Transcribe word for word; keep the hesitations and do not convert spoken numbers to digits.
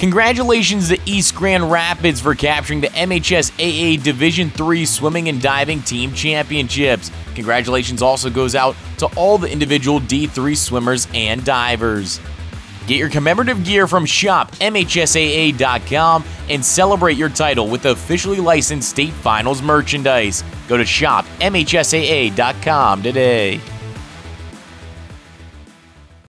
Congratulations to East Grand Rapids for capturing the M H S A A Division three Swimming and Diving Team Championships. Congratulations also goes out to all the individual D three swimmers and divers. Get your commemorative gear from shop M H S A A dot com and celebrate your title with officially licensed state finals merchandise. Go to shop M H S A A dot com today.